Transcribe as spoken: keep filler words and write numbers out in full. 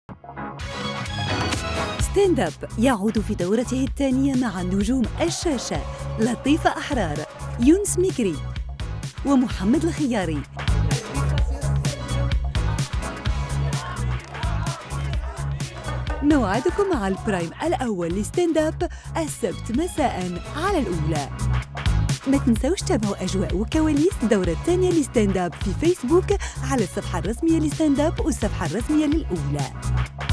ستاند اب يعود في دورته الثانية مع نجوم الشاشة لطيفة أحرار، يونس مكري ومحمد الخياري. موعدكم مع البرايم الأول لستاند اب السبت مساء على الأولى. ما تنسوش تابعوا أجواء وكواليس الدورة الثانية لستاند اب في فيسبوك على الصفحة الرسمية لستاند اب والصفحة الرسمية للأولى.